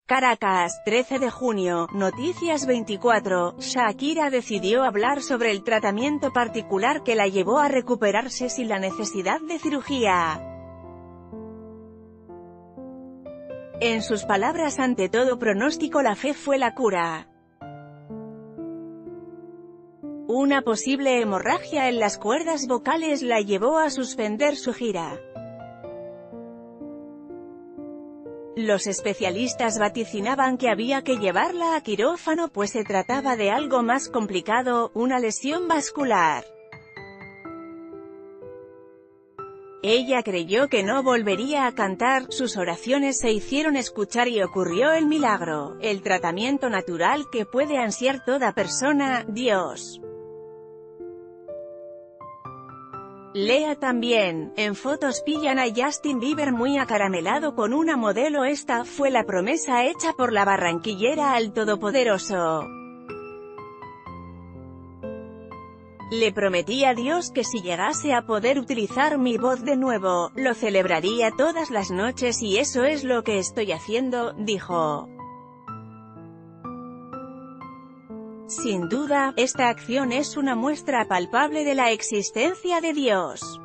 Caracas, 13 de junio, Noticias 24, Shakira decidió hablar sobre el tratamiento particular que la llevó a recuperarse sin la necesidad de cirugía. En sus palabras, ante todo pronóstico la fe fue la cura. Una posible hemorragia en las cuerdas vocales la llevó a suspender su gira. Los especialistas vaticinaban que había que llevarla a quirófano pues se trataba de algo más complicado, una lesión vascular. Ella creyó que no volvería a cantar, sus oraciones se hicieron escuchar y ocurrió el milagro, el tratamiento natural que puede ansiar toda persona, Dios. Lea también, en fotos pillan a Justin Bieber muy acaramelado con una modelo. Esta fue la promesa hecha por la barranquillera al todopoderoso. Le prometí a Dios que si llegase a poder utilizar mi voz de nuevo, lo celebraría todas las noches y eso es lo que estoy haciendo, dijo. Sin duda, esta acción es una muestra palpable de la existencia de Dios.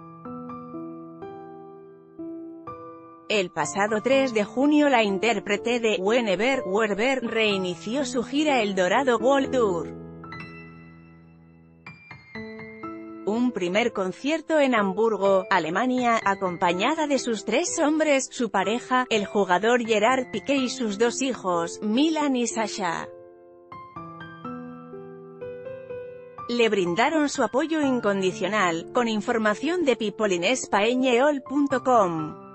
El pasado 3 de junio la intérprete de Whenever, Wherever reinició su gira El Dorado World Tour. Un primer concierto en Hamburgo, Alemania, acompañada de sus 3 hombres, su pareja, el jugador Gerard Piqué y sus 2 hijos, Milan y Sasha. Le brindaron su apoyo incondicional, con información de peopleinespañol.com.